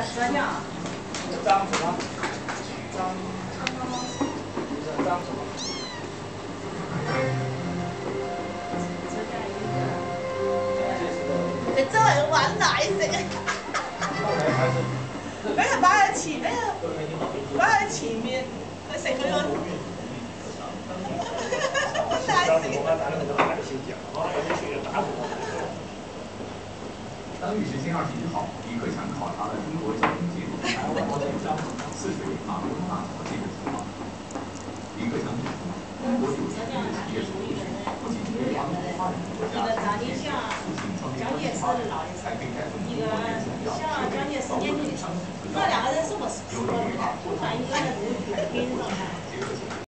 专家。 张什么？张什么？ 这人玩哪一些？没有把它起那个，把它起面，那谁会用？ 当地时间21号，李克强考察了中国交通界台湾泗水马路大桥建设情况。李克强指出，中国有实力的企业组织不仅可以帮助发展国家促进创业高质化，还可以带动中国人重要社会到各地商品和药品，有利于把拓展